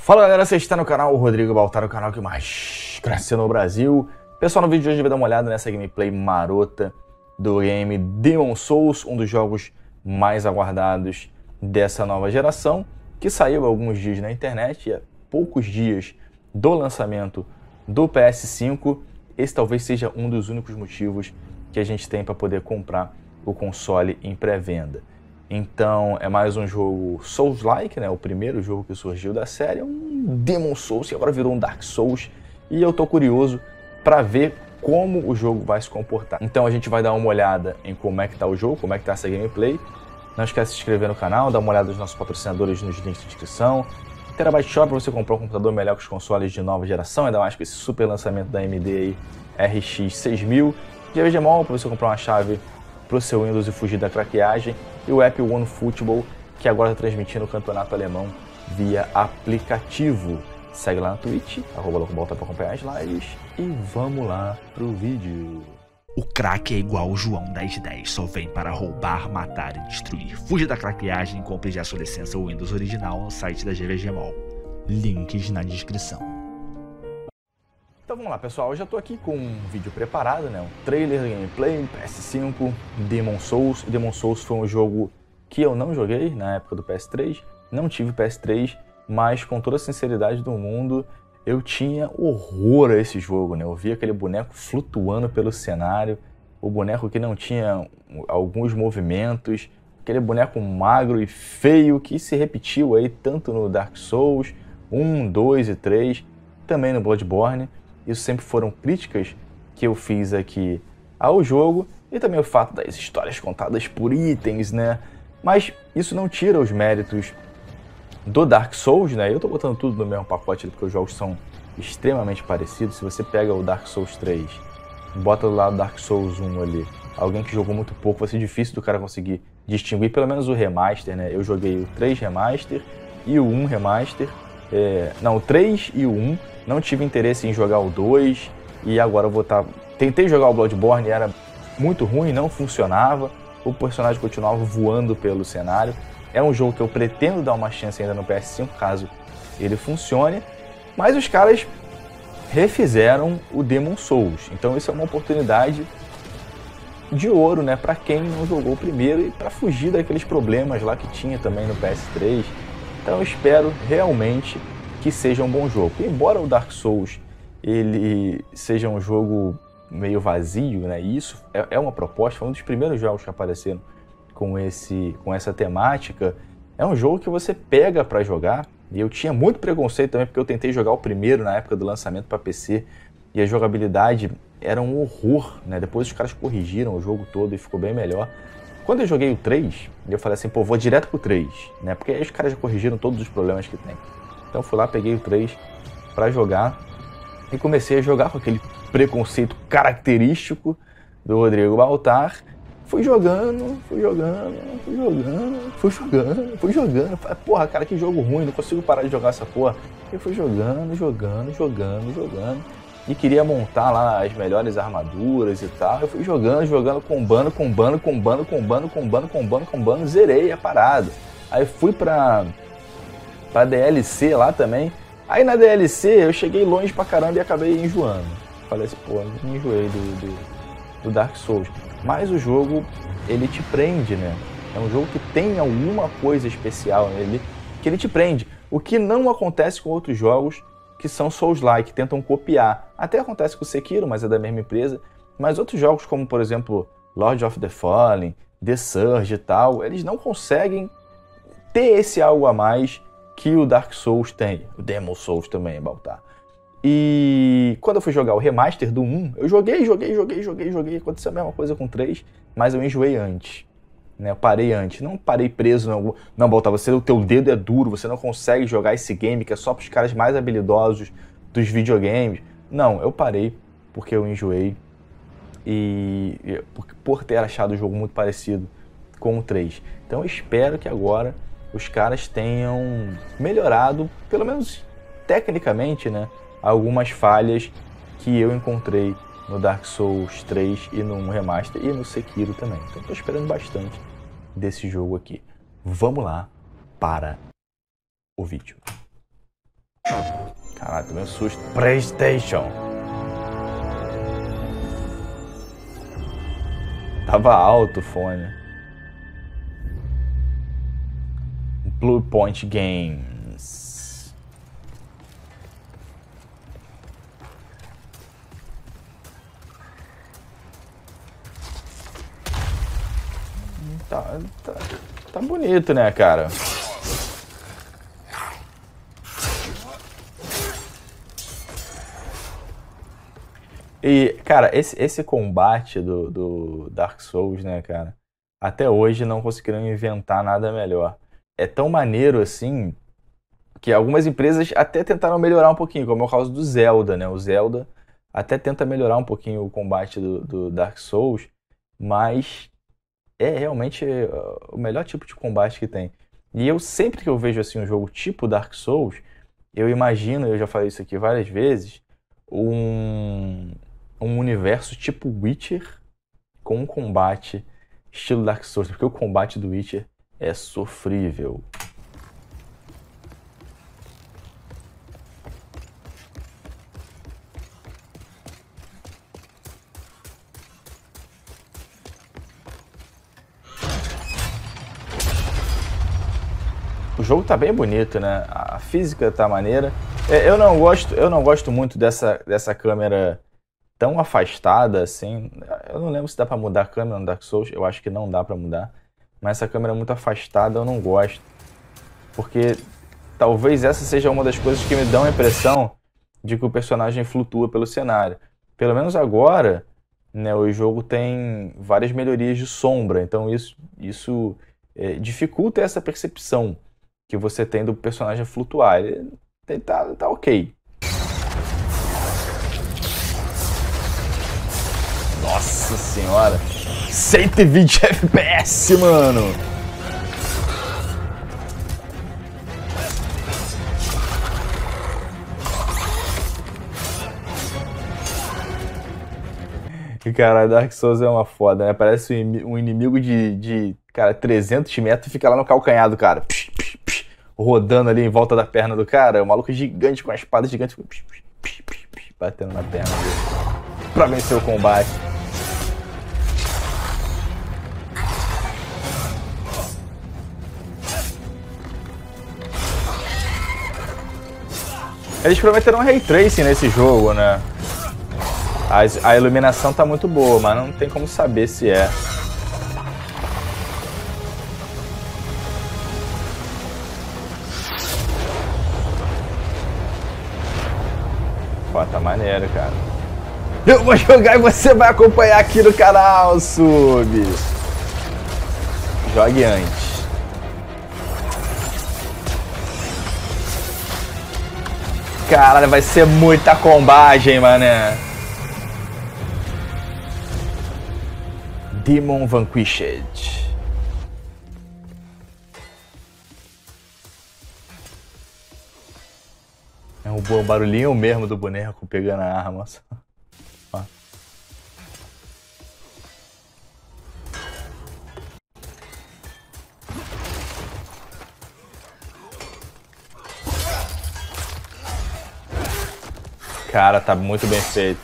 Fala galera, você está no canal Rodrigo Baltar, o canal que mais cresceu no Brasil. Pessoal, no vídeo de hoje vai dar uma olhada nessa gameplay marota do game Demon's Souls, um dos jogos mais aguardados dessa nova geração, que saiu há alguns dias na internet e há poucos dias do lançamento do PS5. Esse talvez seja um dos únicos motivos que a gente tem para poder comprar o console em pré-venda. Então é mais um jogo Souls-like, né? O primeiro jogo que surgiu da série, um Demon's Souls que agora virou um Dark Souls, e eu tô curioso para ver como o jogo vai se comportar. Então a gente vai dar uma olhada em como é que tá o jogo, como é que tá essa gameplay. Não esquece de se inscrever no canal, dar uma olhada nos nossos patrocinadores nos links de descrição. Terabyte Shop para você comprar um computador melhor que os consoles de nova geração, ainda mais com esse super lançamento da AMD aí, RX 6000. GVG Mall para você comprar uma chave para o seu Windows e fugir da craqueagem. E o app OneFootball, que agora está transmitindo o campeonato alemão via aplicativo. Segue lá no Twitch, @loucobalta para acompanhar as lives. E vamos lá pro vídeo. O craque é igual o João 1010, só vem para roubar, matar e destruir. Fuja da craqueagem e compre já sua licença Windows original no site da GVG Mall. Links na descrição. Então vamos lá, pessoal, eu já estou aqui com um vídeo preparado, né? Um trailer, gameplay, PS5, Demon's Souls. Demon's Souls foi um jogo que eu não joguei na época do PS3, não tive PS3, mas com toda a sinceridade do mundo, eu tinha horror a esse jogo, né? Eu via aquele boneco flutuando pelo cenário, o boneco que não tinha alguns movimentos, aquele boneco magro e feio que se repetiu aí tanto no Dark Souls 1, 2 e 3, também no Bloodborne. Isso sempre foram críticas que eu fiz aqui ao jogo, e também o fato das histórias contadas por itens, né? Mas isso não tira os méritos do Dark Souls, né? Eu tô botando tudo no mesmo pacote porque os jogos são extremamente parecidos. Se você pega o Dark Souls 3, bota do lado do Dark Souls 1 ali, alguém que jogou muito pouco, vai ser difícil do cara conseguir distinguir, pelo menos o remaster, né? Eu joguei o 3 remaster e o 1 remaster. Não, o 3 e o 1, não tive interesse em jogar o 2, e agora eu vou estar... Tentei jogar o Bloodborne, era muito ruim, não funcionava, o personagem continuava voando pelo cenário. É um jogo que eu pretendo dar uma chance ainda no PS5, caso ele funcione, mas os caras refizeram o Demon's Souls, então isso é uma oportunidade de ouro, né, para quem não jogou o primeiro e para fugir daqueles problemas lá que tinha também no PS3. Então eu espero realmente que seja um bom jogo. E embora o Dark Souls ele seja um jogo meio vazio, né? E isso é uma proposta, foi um dos primeiros jogos que apareceram com essa temática. É um jogo que você pega para jogar, e eu tinha muito preconceito também porque eu tentei jogar o primeiro na época do lançamento para PC e a jogabilidade era um horror, né? Depois os caras corrigiram o jogo todo e ficou bem melhor. Quando eu joguei o 3, eu falei assim, pô, vou direto pro 3, né? Porque aí os caras já corrigiram todos os problemas que tem. Então fui lá, peguei o 3 para jogar e comecei a jogar com aquele preconceito característico do Rodrigo Baltar. Fui jogando. Falei, porra, cara, que jogo ruim, não consigo parar de jogar essa porra. Eu fui jogando. E queria montar lá as melhores armaduras e tal. Eu fui jogando, combando, zerei a parada. Aí fui pra DLC lá também. Aí na DLC eu cheguei longe pra caramba e acabei enjoando. Falei assim, pô, me enjoei do Dark Souls. Mas o jogo, ele te prende, né? É um jogo que tem alguma coisa especial nele, que ele te prende. O que não acontece com outros jogos que são Souls-like, tentam copiar. Até acontece com o Sekiro, mas é da mesma empresa. Mas outros jogos como, por exemplo, Lord of the Fallen, The Surge e tal, eles não conseguem ter esse algo a mais que o Dark Souls tem. O Demon's Souls também, Baltar. E quando eu fui jogar o remaster do 1, eu joguei. Aconteceu a mesma coisa com o 3, mas eu enjoei antes. Né? Eu parei antes. Não parei preso. Não, Baltar, o teu dedo é duro, você não consegue jogar esse game que é só para os caras mais habilidosos dos videogames. Não, eu parei porque eu enjoei. E por ter achado o jogo muito parecido com o 3. Então eu espero que agora os caras tenham melhorado, pelo menos tecnicamente, né, algumas falhas que eu encontrei no Dark Souls 3 e no remaster e no Sekiro também. Então estou esperando bastante desse jogo aqui. Vamos lá para o vídeo. Caralho, tomei um susto. PlayStation. Tava alto o fone. Blue Point Games. Tá bonito, né, cara? E, cara, esse combate do Dark Souls, né, cara? Até hoje não conseguiram inventar nada melhor. É tão maneiro assim que algumas empresas até tentaram melhorar um pouquinho, como é o caso do Zelda, né? O Zelda até tenta melhorar um pouquinho o combate do Dark Souls, mas é realmente o melhor tipo de combate que tem. E eu sempre que eu vejo assim um jogo tipo Dark Souls, eu imagino, eu já falei isso aqui várias vezes, um universo tipo Witcher com um combate estilo Dark Souls, porque o combate do Witcher é sofrível. O jogo tá bem bonito, né? A física tá maneira. Eu não gosto muito dessa câmera tão afastada assim. Eu não lembro se dá pra mudar a câmera no Dark Souls. Eu acho que não dá pra mudar. Mas essa câmera muito afastada eu não gosto. Porque talvez essa seja uma das coisas que me dão a impressão de que o personagem flutua pelo cenário. Pelo menos agora, né, o jogo tem várias melhorias de sombra. Então isso dificulta essa percepção que você tem do personagem flutuar. Ele tá ok. Nossa senhora! 120 FPS, mano! E, cara, Dark Souls é uma foda, né? Parece um inimigo de cara, 300 metros e fica lá no calcanhar do cara. Rodando ali em volta da perna do cara. O maluco gigante com a espada gigante. Batendo na perna dele. Pra vencer o combate. Eles prometeram Ray Tracing nesse jogo, né? A iluminação tá muito boa, mas não tem como saber se é. Pô, tá maneiro, cara. Eu vou jogar e você vai acompanhar aqui no canal, sub. Jogue antes. Caralho, vai ser muita combagem, mané. Demon Vanquished. É um barulhinho mesmo do boneco pegando a arma. Ó. Cara, tá muito bem feito.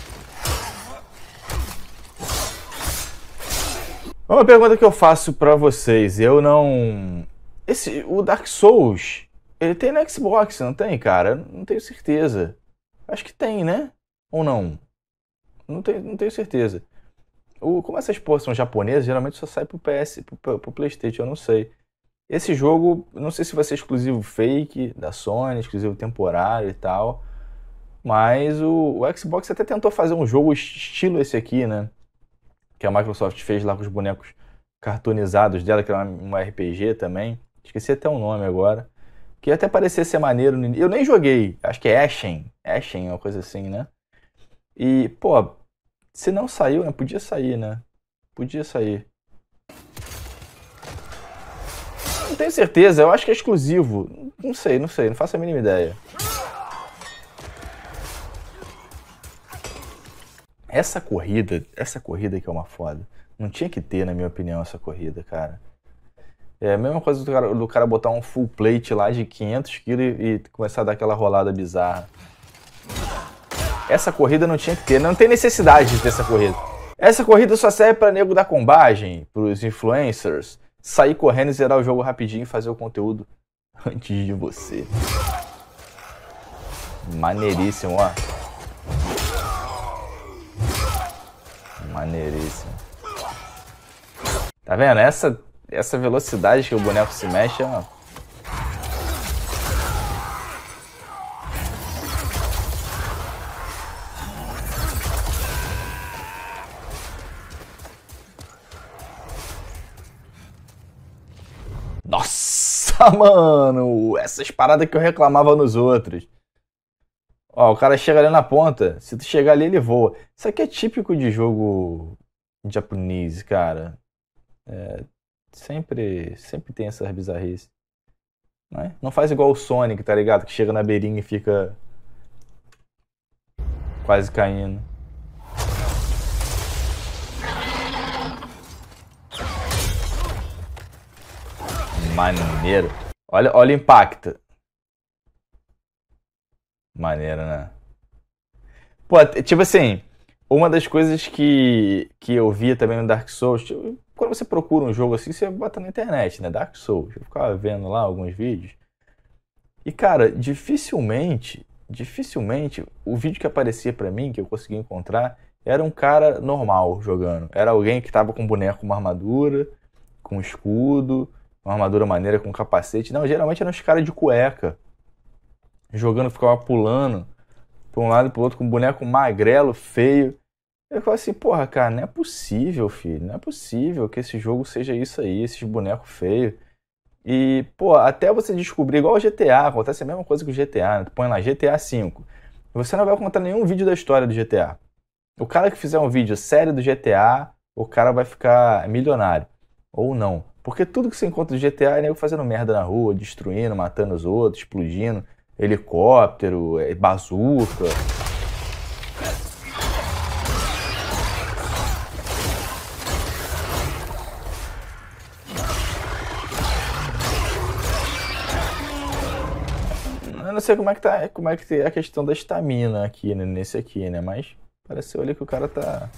Uma pergunta que eu faço pra vocês. Eu não... O Dark Souls, ele tem no Xbox, não tem, cara? Não tenho certeza. Acho que tem, né? Ou não? Não tenho certeza. Como essas porras são japonesas, geralmente só sai pro PS, pro PlayStation, eu não sei. Esse jogo, não sei se vai ser exclusivo fake da Sony, exclusivo temporário e tal. Mas o Xbox até tentou fazer um jogo estilo esse aqui, né? Que a Microsoft fez lá com os bonecos cartoonizados dela, que era um RPG também. Esqueci até o nome agora. Que até parecia ser maneiro. Eu nem joguei. Acho que é Ashen. Ashen, uma coisa assim, né? E, pô, se não saiu, né? Podia sair, né? Podia sair. Não tenho certeza. Eu acho que é exclusivo. Não sei. Não faço a mínima ideia. Essa corrida que é uma foda. Não tinha que ter, na minha opinião, essa corrida, cara. É a mesma coisa do cara botar um full plate lá de 500 kg e começar a dar aquela rolada bizarra. Essa corrida não tinha que ter, não tem necessidade de ter essa corrida. Essa corrida só serve pra nego da combagem, pros influencers, sair correndo e zerar o jogo rapidinho e fazer o conteúdo antes de você. Maneiríssimo, ó. Maneiríssimo. Tá vendo? Essa velocidade que o boneco se mexe, ó. Nossa, mano! Essas paradas que eu reclamava nos outros. Ó, o cara chega ali na ponta. Se tu chegar ali, ele voa. Isso aqui é típico de jogo japonês, cara. Sempre tem essas bizarrices. Não faz igual o Sonic, tá ligado? Que chega na beirinha e fica quase caindo. Maneiro. Olha o impacto. Maneiro, né? Pô, tipo assim, uma das coisas que eu via também no Dark Souls, tipo, quando você procura um jogo assim, você bota na internet, né? Dark Souls. Eu ficava vendo lá alguns vídeos. E, cara, dificilmente, o vídeo que aparecia pra mim, que eu conseguia encontrar, era um cara normal jogando. Era alguém que tava com um boneco com uma armadura, com um escudo, uma armadura maneira, com um capacete. Não, geralmente eram uns caras de cueca, jogando, ficava pulando pra um lado e pro outro, com um boneco magrelo, feio. Eu ficava assim, porra, cara, não é possível, filho. Não é possível que esse jogo seja isso aí, esses bonecos feios. E, pô, até você descobrir, igual o GTA, acontece a mesma coisa que o GTA, né? Tu põe lá GTA V. Você não vai encontrar nenhum vídeo da história do GTA. O cara que fizer um vídeo sério do GTA, o cara vai ficar milionário. Ou não. Porque tudo que você encontra do GTA é nego fazendo merda na rua, destruindo, matando os outros, explodindo, helicóptero, bazuca. Eu não sei como é que é a questão da estamina aqui, né, nesse aqui, né? Mas pareceu ali que o cara tá...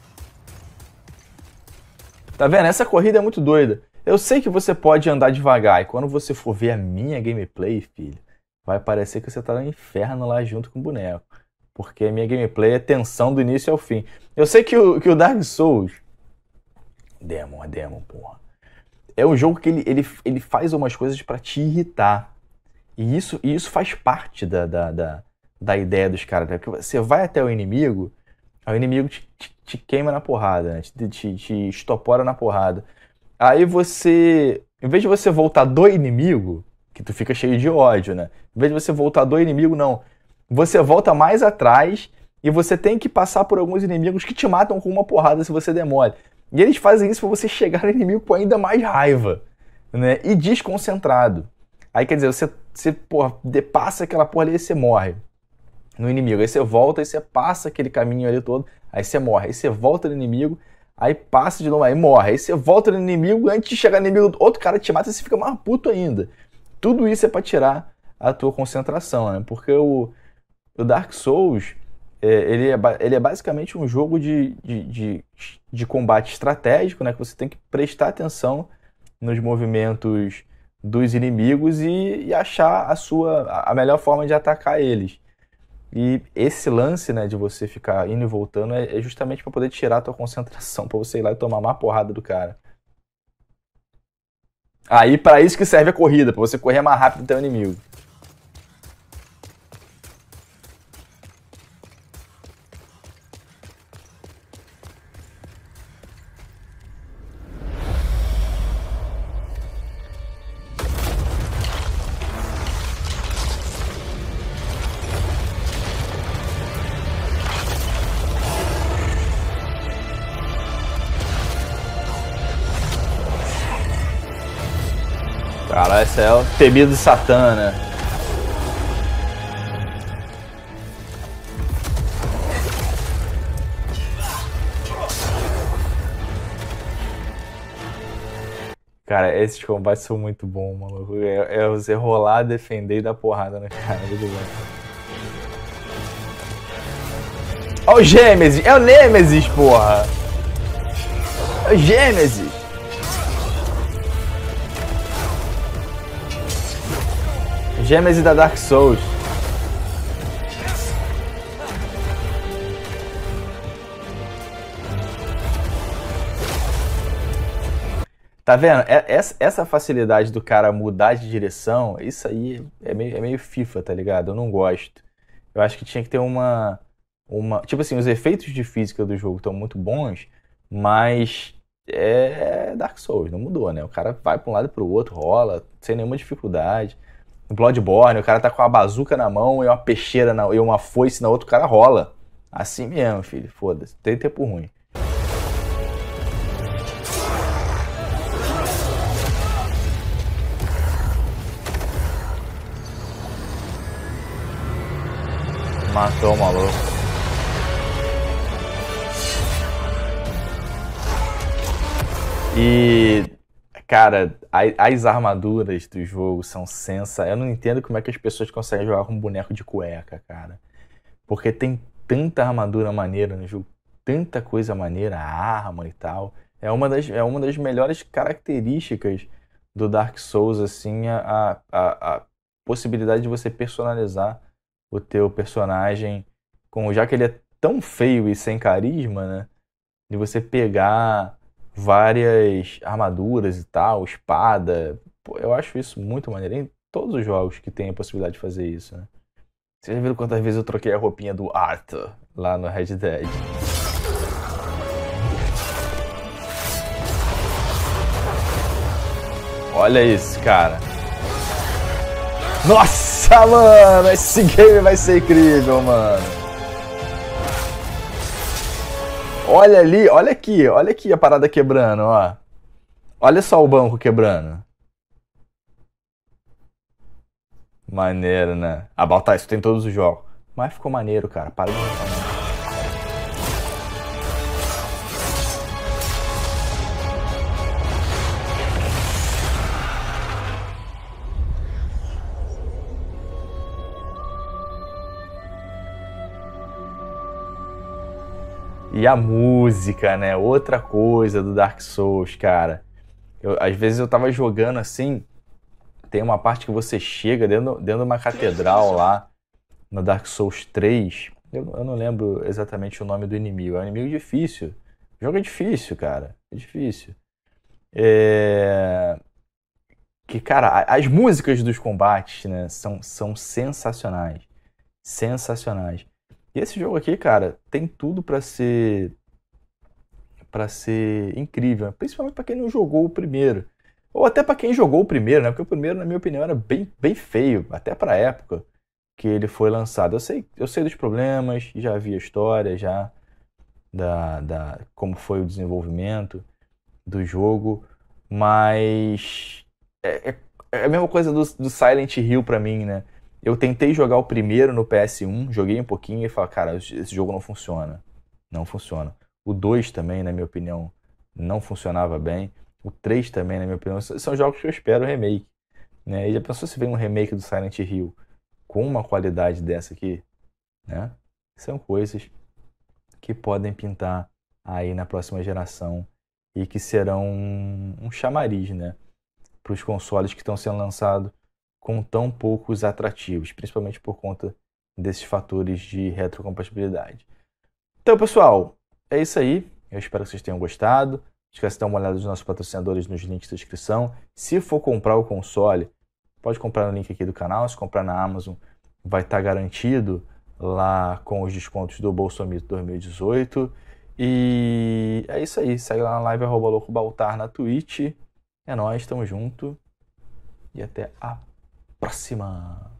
Tá vendo? Essa corrida é muito doida. Eu sei que você pode andar devagar, e quando você for ver a minha gameplay, filho, vai parecer que você tá no inferno lá junto com o boneco. Porque a minha gameplay é tensão do início ao fim. Eu sei que o Dark Souls... Demon, porra. É um jogo que ele faz umas coisas pra te irritar. E isso faz parte da ideia dos caras, né? Porque você vai até o inimigo, aí o inimigo te queima na porrada, né? te estopora na porrada. Aí você, em vez de você voltar do inimigo, que tu fica cheio de ódio, né? Em vez de você voltar do inimigo, não. Você volta mais atrás e você tem que passar por alguns inimigos que te matam com uma porrada se você demora. E eles fazem isso pra você chegar no inimigo com ainda mais raiva, né? E desconcentrado. Aí, quer dizer, você porra, passa aquela porra ali e você morre no inimigo. Aí você volta e você passa aquele caminho ali todo, aí você morre. Aí você volta no inimigo, aí passa de novo, aí morre. Aí você volta no inimigo, antes de chegar no inimigo, outro cara te mata e você fica mais puto ainda. Tudo isso é pra tirar a tua concentração, né? Porque o Dark Souls, ele é basicamente um jogo de combate estratégico, né? Que você tem que prestar atenção nos movimentos dos inimigos e achar a melhor forma de atacar eles. E esse lance, né, de você ficar indo e voltando é justamente para poder tirar a tua concentração, para você ir lá e tomar uma porrada do cara. Aí para isso que serve a corrida, para você correr mais rápido até o inimigo. Cara, esse é o temido de Satã, né? Cara, esses combates são muito bons, maluco. É você rolar, defender e dar porrada na cara. Muito bom. Ó o Gêmesis! É o Nêmesis, porra! É o Gêmesis! Gêmesis da Dark Souls. Tá vendo? Essa facilidade do cara mudar de direção, isso aí é meio FIFA, tá ligado? Eu não gosto. Eu acho que tinha que ter tipo assim, os efeitos de física do jogo estão muito bons, mas é Dark Souls, não mudou, né? O cara vai pra um lado e pro outro, rola, sem nenhuma dificuldade. No Bloodborne, o cara tá com a bazuca na mão e uma peixeira e uma foice na outra, o cara rola. Assim mesmo, filho, foda-se, tem tempo ruim. Matou o maluco. E, cara, as armaduras do jogo são Eu não entendo como é que as pessoas conseguem jogar com um boneco de cueca, cara. Porque tem tanta armadura maneira no jogo, tanta coisa maneira, arma e tal. É uma das melhores características do Dark Souls, assim, a possibilidade de você personalizar o teu personagem, já que ele é tão feio e sem carisma, né? De você pegar várias armaduras e tal, espada. Pô, eu acho isso muito maneiro. Em todos os jogos que tem a possibilidade de fazer isso, né? Vocês já viram quantas vezes eu troquei a roupinha do Arthur lá no Red Dead? Olha isso, cara. Nossa, mano! Esse game vai ser incrível, mano. Olha ali, olha aqui a parada quebrando, ó. Olha só o banco quebrando. Maneiro, né? Ah, Baltar, isso tem em todos os jogos. Mas ficou maneiro, cara. Para de reclamar. E a música, né? Outra coisa do Dark Souls, cara. Às vezes eu tava jogando assim, tem uma parte que você chega dentro de uma catedral lá, no Dark Souls 3. Eu não lembro exatamente o nome do inimigo. É um inimigo difícil. O jogo é difícil, cara. É difícil. É... Que, cara, as músicas dos combates, né, são sensacionais. Sensacionais. E esse jogo aqui, cara, tem tudo pra ser incrível, principalmente pra quem não jogou o primeiro. Ou até pra quem jogou o primeiro, né? Porque o primeiro, na minha opinião, era bem, bem feio, até pra época que ele foi lançado. Eu sei dos problemas, já vi a história já como foi o desenvolvimento do jogo, mas é a mesma coisa do Silent Hill pra mim, né? Eu tentei jogar o primeiro no PS1, joguei um pouquinho e falei, cara, esse jogo não funciona. Não funciona. O 2 também, na minha opinião, não funcionava bem. O 3 também, na minha opinião, são jogos que eu espero remake, né? E já pensou se vem um remake do Silent Hill com uma qualidade dessa aqui, né? São coisas que podem pintar aí na próxima geração e que serão um chamariz, né? Para os consoles que estão sendo lançados com tão poucos atrativos, principalmente por conta desses fatores de retrocompatibilidade. Então, pessoal, é isso aí. Eu espero que vocês tenham gostado. Não esquece de dar uma olhada nos nossos patrocinadores nos links da descrição. Se for comprar o console, pode comprar no link aqui do canal. Se comprar na Amazon, vai estar garantido lá com os descontos do Bolsomito 2018. E é isso aí. Segue lá na live @loucobaltar na Twitch. É nóis, tamo junto. E até a próxima!